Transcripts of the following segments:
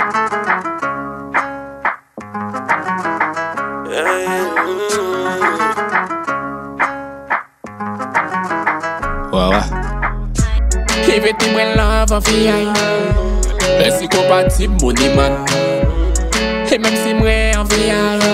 Everything when love of VI. C'est compatible, money man. Et même si moi en VI,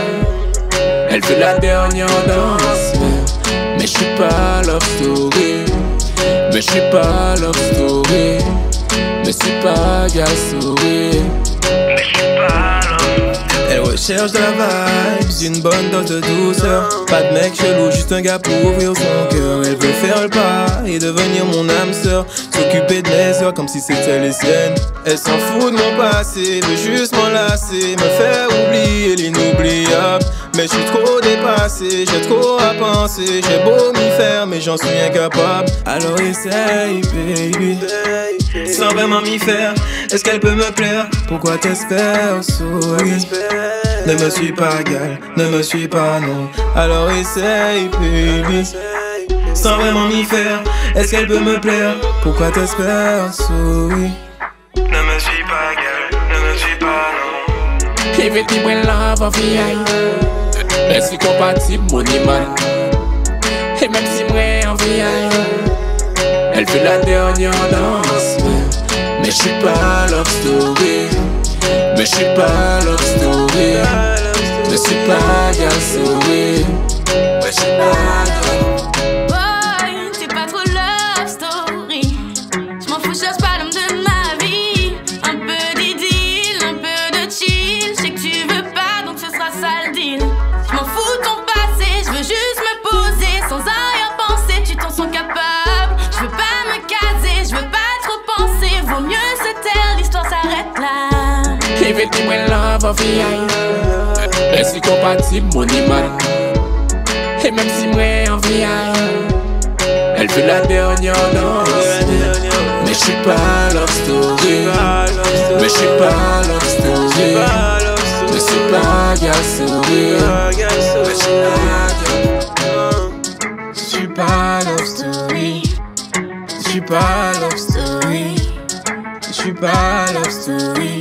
elle fait la dernière danse. Mais j'suis pas love story. Mais j'suis pas love story. Mais c'est pas girl story. Mais j'suis pas love. Elle recherche de la vibe, une bonne dose de douceur. Pas de mec chelou, juste un gars pour ouvrir son cœur. Elle veut faire le pas et devenir mon âme sœur. S'occuper de mes heures comme si c'était les siennes. Elle s'en fout de mon passé, veut juste m'enlacer, me faire oublier l'inoubliable. Mais je suis trop dépassé, j'ai trop à penser. J'ai beau m'y faire, mais j'en suis incapable. Alors essaye, baby, sans vraiment m'y faire. Est-ce qu'elle peut me plaire? Pourquoi t'espères, souris? Ne me suis pas gal, ne me suis pas non. Alors essaye, baby, sans vraiment m'y faire. Est-ce qu'elle peut me plaire? Pourquoi t'espères, souris? Ne me suis pas gal, ne me suis pas non. Everything when love of VI. C'est compatible, money man. Et même si moi en VI, elle fait la dernière danse. Mais j'suis pas love story. Mais j'suis pas love story. Je suis pas girl story. Mais j'suis pas love. Boy, t'es pas trop love story. J'm'en fous, cherche pas l'homme de ma vie. Un peu d'idylle, un peu de chill. J'sais que tu veux pas, donc ce sera ça le deal. J'm'en fous ton passé, j'veux juste me poser sans rien penser. Tu t'en sens capable. J'veux pas me caser, j'veux pas trop penser. Vaut mieux se taire, l'histoire s'arrête là. Everything when love of VI. C'est compatible, money man. Et même si moi en VI, elle fait la dernière danse. Mais j'suis pas love story. Mais j'suis pas love story. Je suis pas girl story. Mais j'suis pas love story. Je suis pas love story. Je suis pas love story.